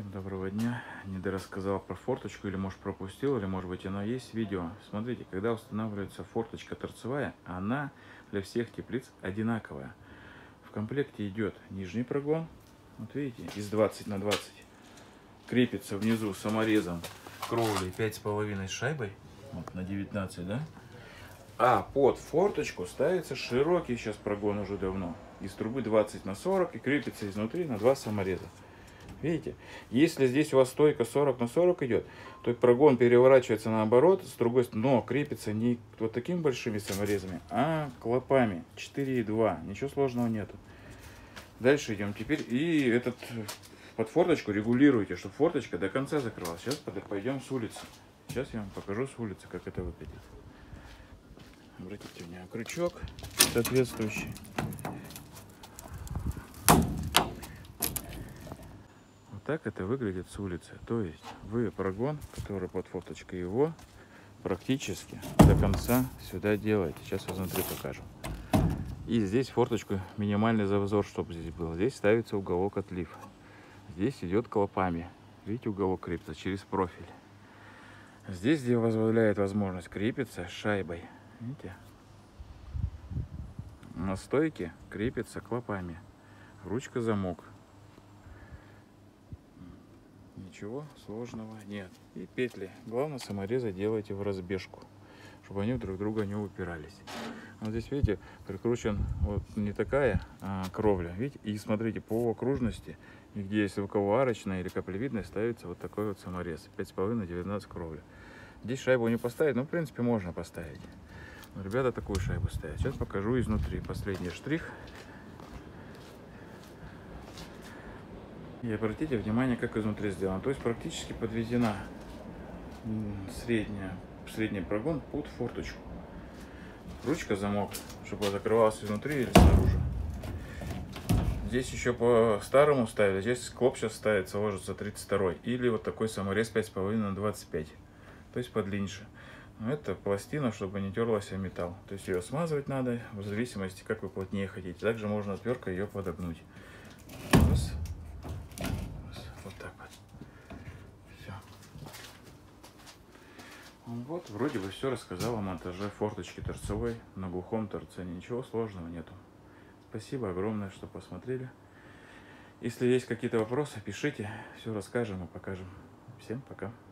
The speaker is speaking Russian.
Доброго дня. Недорассказал про форточку, или может пропустил, или может быть она есть видео. Смотрите, когда устанавливается форточка торцевая, она для всех теплиц одинаковая. В комплекте идет нижний прогон, вот видите, из 20 на 20. Крепится внизу саморезом кровлей 5,5 с шайбой, вот на 19, да? А под форточку ставится широкий сейчас прогон уже давно. Из трубы 20 на 40 и крепится изнутри на 2 самореза. Видите? Если здесь у вас стойка 40 на 40 идет, то прогон переворачивается наоборот, с другой стороны, но крепится не вот такими большими саморезами, а клапами 4,2. Ничего сложного нету. Дальше идем. Теперь и этот под форточку регулируйте, чтобы форточка до конца закрывалась. Сейчас пойдем с улицы. Сейчас я вам покажу с улицы, как это выглядит. Обратите внимание, крючок соответствующий. Так это выглядит с улицы. То есть вы прогон, который под форточкой, его практически до конца сюда делаете. Сейчас я внутри покажу. И здесь форточку минимальный зазор, чтобы здесь был. Здесь ставится уголок отлив. Здесь идет клапами. Видите, уголок крепится через профиль. Здесь, где позволяет возможность крепиться шайбой. Видите? На стойке крепится клапами. Ручка замок. Ничего сложного нет. И петли. Главное, саморезы делайте в разбежку, чтобы они друг друга не упирались. Вот здесь, видите, прикручен вот не такая кровля. Видите? И смотрите, по окружности, и где есть звуково-арочная или каплевидная, ставится вот такой вот саморез. 5,5 на 19 кровля. Здесь шайбу не поставить, но в принципе можно поставить. Но ребята такую шайбу ставят. Сейчас покажу изнутри. Последний штрих. И обратите внимание, как изнутри сделано. То есть практически подведена средний прогон под форточку. Ручка замок, чтобы закрывался изнутри или снаружи. Здесь еще по старому ставили. Здесь клоп сейчас ставится, ложится 32. Или вот такой саморез 5,5 на 25. То есть подлиннее. Но это пластина, чтобы не терлась о металл. То есть ее смазывать надо, в зависимости, как вы плотнее хотите. Также можно отверткой ее подогнуть. Раз. Вот так вот. Все. Вот, вроде бы все рассказал о монтаже форточки торцевой на глухом торце. Ничего сложного нету. Спасибо огромное, что посмотрели. Если есть какие-то вопросы, пишите. Все расскажем и покажем. Всем пока.